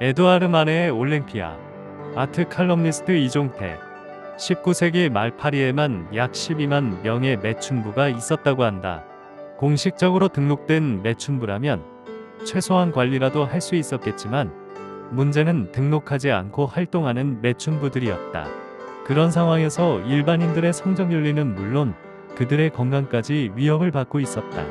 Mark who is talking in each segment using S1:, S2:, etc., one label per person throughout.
S1: 에드와르 마네의 올랭피아. 아트 칼럼니스트 이종태. 19세기 말 파리에만 약 12만 명의 매춘부가 있었다고 한다. 공식적으로 등록된 매춘부라면 최소한 관리라도 할 수 있었겠지만 문제는 등록하지 않고 활동하는 매춘부들이었다. 그런 상황에서 일반인들의 성적윤리는 물론 그들의 건강까지 위협을 받고 있었다.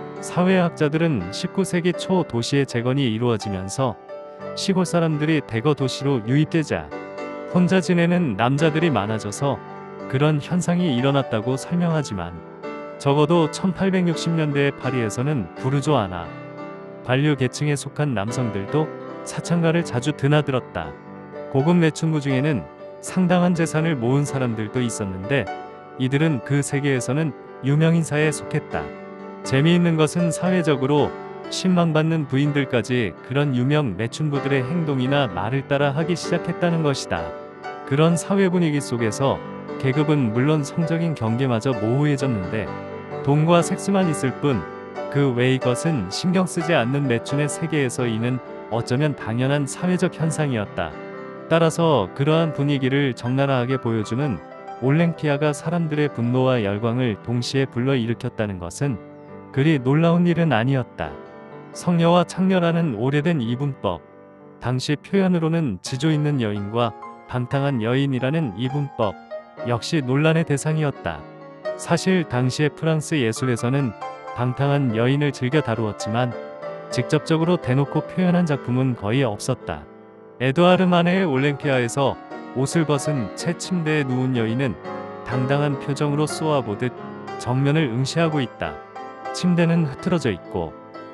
S1: 사회학자들은 19세기 초 도시의 재건이 이루어지면서 시골 사람들이 대거 도시로 유입되자 혼자 지내는 남자들이 많아져서 그런 현상이 일어났다고 설명하지만 적어도 1860년대의 파리에서는 부르주아나 관료 계층에 속한 남성들도 사창가를 자주 드나들었다. 고급 매춘부 중에는 상당한 재산을 모은 사람들도 있었는데 이들은 그 세계에서는 유명인사에 속했다. 재미있는 것은 사회적으로 신망받는 부인들까지 그런 유명 매춘부들의 행동이나 말을 따라 하기 시작했다는 것이다. 그런 사회 분위기 속에서 계급은 물론 성적인 경계마저 모호해졌는데 돈과 섹스만 있을 뿐 그 외의 것은 신경 쓰지 않는 매춘의 세계에서 이는 어쩌면 당연한 사회적 현상이었다. 따라서 그러한 분위기를 적나라하게 보여주는 올랭피아가 사람들의 분노와 열광을 동시에 불러일으켰다는 것은 그리 놀라운 일은 아니었다. 성녀와 창녀라는 오래된 이분법, 당시 표현으로는 지조 있는 여인과 방탕한 여인이라는 이분법 역시 논란의 대상이었다. 사실 당시의 프랑스 예술에서는 방탕한 여인을 즐겨 다루었지만 직접적으로 대놓고 표현한 작품은 거의 없었다. 에드와르 마네의 올랭피아에서 옷을 벗은 채 침대에 누운 여인은 당당한 표정으로 쏘아보듯 정면을 응시하고 있다. 침대는 흐트러져 있고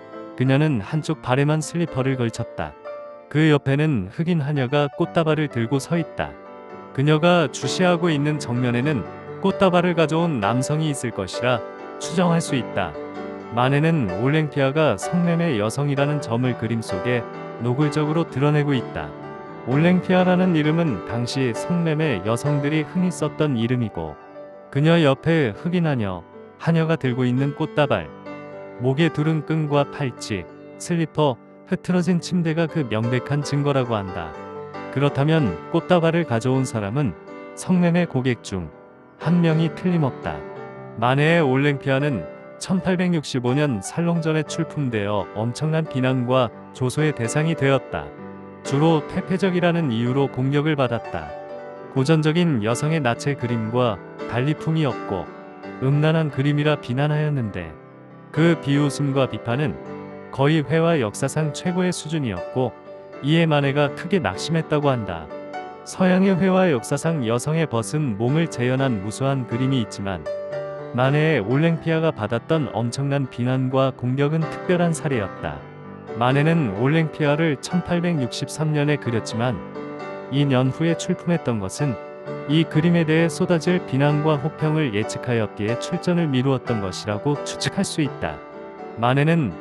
S1: 그녀는 한쪽 발에만 슬리퍼를 걸쳤다. 그 옆에는 흑인 하녀가 꽃다발을 들고 서 있다. 그녀가 주시하고 있는 정면에는 꽃다발을 가져온 남성이 있을 것이라 추정할 수 있다. 마네는 올랭피아가 성매매 여성이라는 점을 그림 속에 노골적으로 드러내고 있다. 올랭피아라는 이름은 당시 성매매 여성들이 흔히 썼던 이름이고 그녀 옆에 흑인 하녀가 들고 있는 꽃다발, 목에 두른 끈과 팔찌, 슬리퍼, 흐트러진 침대가 그 명백한 증거라고 한다. 그렇다면 꽃다발을 가져온 사람은 성매매 고객 중 한 명이 틀림없다. 마네의 올랭피아는 1865년 살롱전에 출품되어 엄청난 비난과 조소의 대상이 되었다. 주로 퇴폐적이라는 이유로 공격을 받았다. 고전적인 여성의 나체 그림과 달리 품이 없고 음란한 그림이라 비난하였는데 그 비웃음과 비판은 거의 회화 역사상 최고의 수준이었고 이에 마네가 크게 낙심했다고 한다. 서양의 회화 역사상 여성의 벗은 몸을 재현한 무수한 그림이 있지만 마네의 올랭피아가 받았던 엄청난 비난과 공격은 특별한 사례였다. 마네는 올랭피아를 1863년에 그렸지만 2년 후에 출품했던 것은 이 그림에 대해 쏟아질 비난과 혹평을 예측하였기에 출전을 미루었던 것이라고 추측할 수 있다. 마네는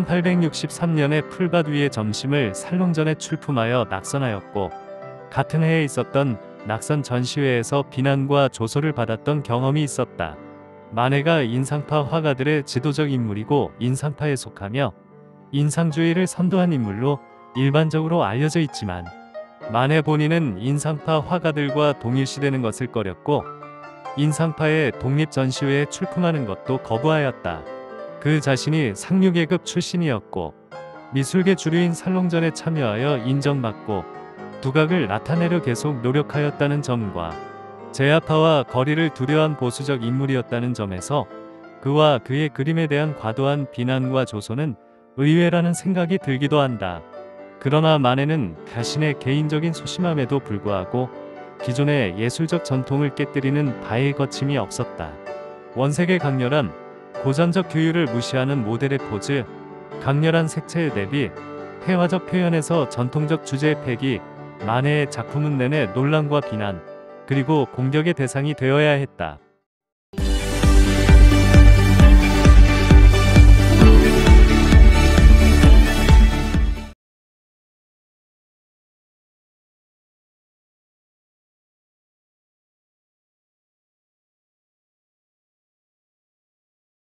S1: 1863년에 풀밭 위의 점심을 살롱전에 출품하여 낙선하였고 같은 해에 있었던 낙선 전시회에서 비난과 조소를 받았던 경험이 있었다. 마네가 인상파 화가들의 지도적 인물이고 인상파에 속하며 인상주의를 선도한 인물로 일반적으로 알려져 있지만 마네 본인은 인상파 화가들과 동일시되는 것을 꺼렸고 인상파의 독립전시회에 출품하는 것도 거부하였다. 그 자신이 상류계급 출신이었고 미술계 주류인 살롱전에 참여하여 인정받고 두각을 나타내려 계속 노력하였다는 점과 제아파와 거리를 두려한 보수적 인물이었다는 점에서 그와 그의 그림에 대한 과도한 비난과 조소는 의외라는 생각이 들기도 한다. 그러나 마네는 자신의 개인적인 소심함에도 불구하고 기존의 예술적 전통을 깨뜨리는 바의 거침이 없었다. 원색의 강렬함, 고전적 규율을 무시하는 모델의 포즈, 강렬한 색채의 대비, 회화적 표현에서 전통적 주제의 폐기, 마네의 작품은 내내 논란과 비난, 그리고 공격의 대상이 되어야 했다.